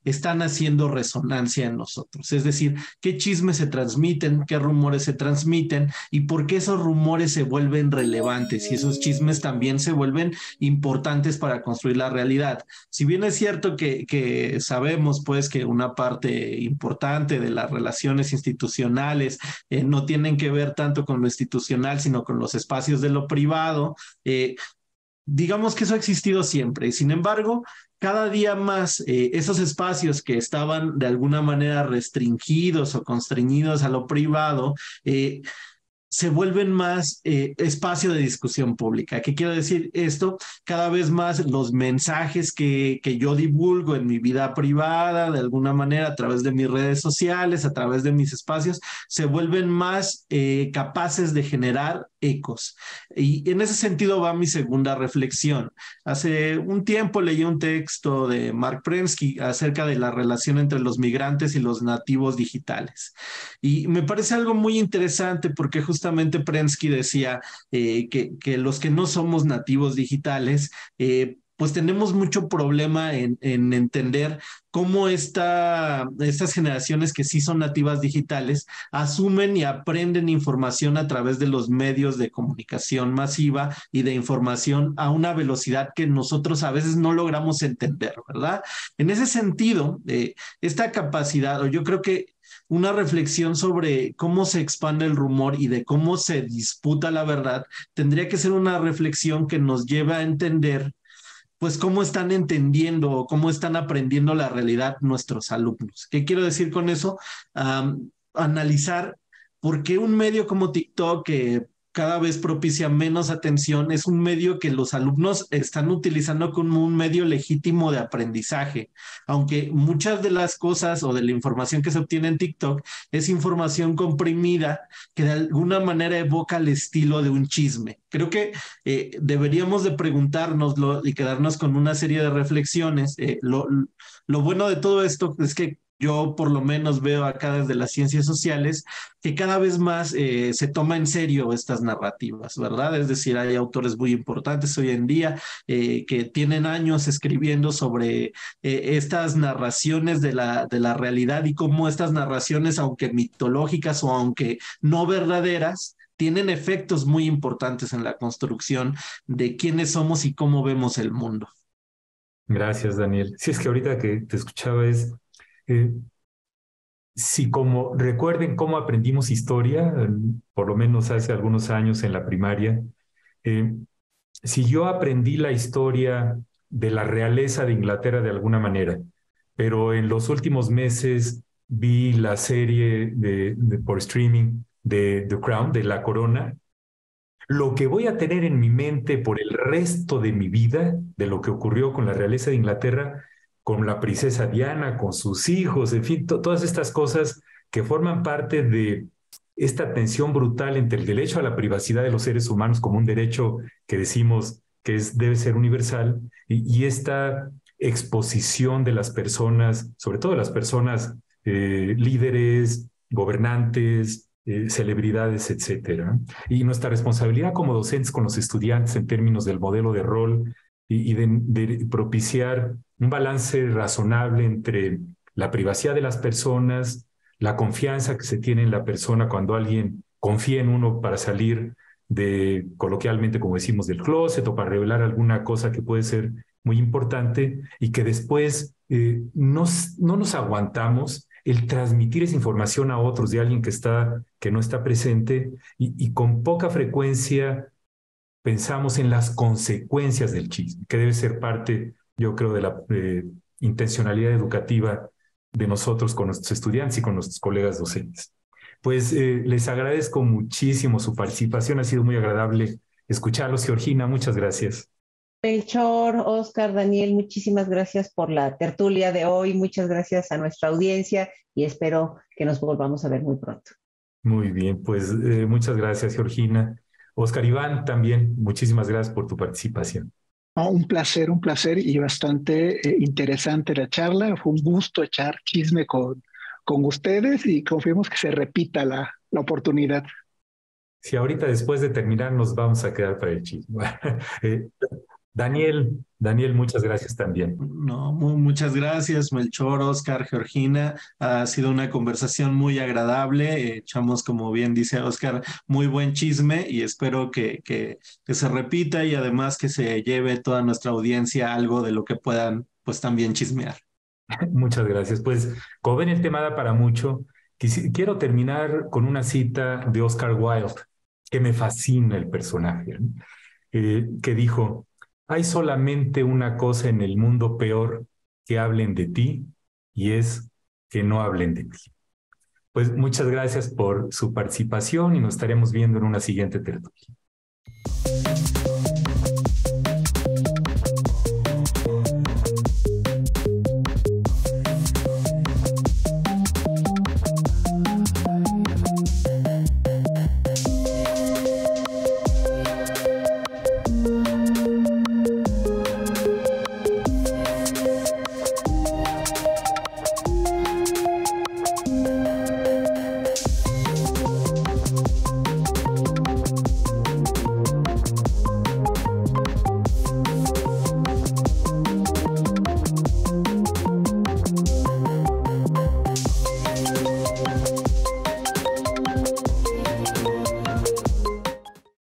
están haciendo resonancia en nosotros. Es decir, qué chismes se transmiten, qué rumores se transmiten y por qué esos rumores se vuelven relevantes y esos chismes también se vuelven importantes para construir la realidad. Si bien es cierto que, que sabemos pues que una parte importante de las relaciones institucionales eh, no tienen que ver tanto con lo institucional, sino con los espacios de lo privado, eh, digamos que eso ha existido siempre. Sin embargo, cada día más eh, esos espacios que estaban de alguna manera restringidos o constreñidos a lo privado, eh, se vuelven más eh, espacio de discusión pública. ¿Qué quiero decir esto? Cada vez más los mensajes que, que yo divulgo en mi vida privada, de alguna manera, a través de mis redes sociales, a través de mis espacios, se vuelven más eh, capaces de generar ecos. Y en ese sentido va mi segunda reflexión. Hace un tiempo leí un texto de Mark Prensky acerca de la relación entre los migrantes y los nativos digitales. Y me parece algo muy interesante porque justamente Justamente Prensky decía eh, que, que los que no somos nativos digitales, eh, pues tenemos mucho problema en, en entender cómo esta, estas generaciones que sí son nativas digitales asumen y aprenden información a través de los medios de comunicación masiva y de información a una velocidad que nosotros a veces no logramos entender, ¿verdad? En ese sentido, eh, esta capacidad, o yo creo que una reflexión sobre cómo se expande el rumor y de cómo se disputa la verdad, tendría que ser una reflexión que nos lleve a entender pues cómo están entendiendo o cómo están aprendiendo la realidad nuestros alumnos. ¿Qué quiero decir con eso? Um, analizar por qué un medio como TikTok, que cada vez propicia menos atención, es un medio que los alumnos están utilizando como un medio legítimo de aprendizaje, aunque muchas de las cosas o de la información que se obtiene en TikTok es información comprimida que de alguna manera evoca el estilo de un chisme. Creo que eh, deberíamos de preguntárnoslo y quedarnos con una serie de reflexiones. Eh, lo, lo bueno de todo esto es que yo por lo menos veo acá desde las ciencias sociales que cada vez más eh, se toma en serio estas narrativas, ¿verdad? Es decir, hay autores muy importantes hoy en día eh, que tienen años escribiendo sobre eh, estas narraciones de la, de la realidad y cómo estas narraciones, aunque mitológicas o aunque no verdaderas, tienen efectos muy importantes en la construcción de quiénes somos y cómo vemos el mundo. Gracias, Daniel. Sí, es que ahorita que te escuchaba es... Eh, si como recuerden cómo aprendimos historia, por lo menos hace algunos años en la primaria, eh, si yo aprendí la historia de la realeza de Inglaterra de alguna manera, pero en los últimos meses vi la serie de, de, por streaming de The Crown, de La Corona, lo que voy a tener en mi mente por el resto de mi vida, de lo que ocurrió con la realeza de Inglaterra, con la princesa Diana, con sus hijos, en fin, to- todas estas cosas que forman parte de esta tensión brutal entre el derecho a la privacidad de los seres humanos como un derecho que decimos que es, debe ser universal y, y esta exposición de las personas, sobre todo de las personas eh, líderes, gobernantes, eh, celebridades, etcétera. Y nuestra responsabilidad como docentes con los estudiantes en términos del modelo de rol y, y de, de propiciar un balance razonable entre la privacidad de las personas, la confianza que se tiene en la persona cuando alguien confía en uno para salir de, coloquialmente como decimos, del closet o para revelar alguna cosa que puede ser muy importante y que después eh, nos, no nos aguantamos el transmitir esa información a otros de alguien que, está, que no está presente y, y con poca frecuencia pensamos en las consecuencias del chisme, que debe ser parte, yo creo, de la eh, intencionalidad educativa de nosotros con nuestros estudiantes y con nuestros colegas docentes. Pues eh, les agradezco muchísimo su participación, ha sido muy agradable escucharlos. Georgina, muchas gracias. Melchor, Oscar, Daniel, muchísimas gracias por la tertulia de hoy, muchas gracias a nuestra audiencia y espero que nos volvamos a ver muy pronto. Muy bien, pues eh, muchas gracias, Georgina. Oscar Iván, también muchísimas gracias por tu participación. No, un placer, un placer y bastante eh, interesante la charla. Fue un gusto echar chisme con, con ustedes y confiemos que se repita la, la oportunidad. Si ahorita después de terminar nos vamos a quedar para el chisme. eh, Daniel, Daniel, muchas gracias también. No, mu- muchas gracias, Melchor, Oscar, Georgina. Ha sido una conversación muy agradable. Eh, Echamos, como bien dice Oscar, muy buen chisme y espero que, que, que se repita y además que se lleve toda nuestra audiencia algo de lo que puedan, pues también chismear. Muchas gracias. Pues, como ven, el tema da para mucho. Quisi- quiero terminar con una cita de Oscar Wilde, que me fascina el personaje, ¿no? Eh, que dijo: hay solamente una cosa en el mundo peor que hablen de ti, y es que no hablen de ti. Pues muchas gracias por su participación y nos estaremos viendo en una siguiente tertulia.